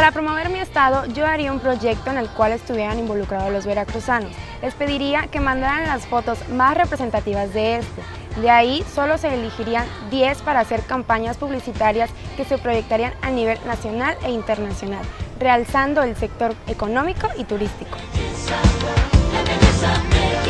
Para promover mi estado, yo haría un proyecto en el cual estuvieran involucrados los veracruzanos. Les pediría que mandaran las fotos más representativas de este. De ahí solo se elegirían 10 para hacer campañas publicitarias que se proyectarían a nivel nacional e internacional, realzando el sector económico y turístico.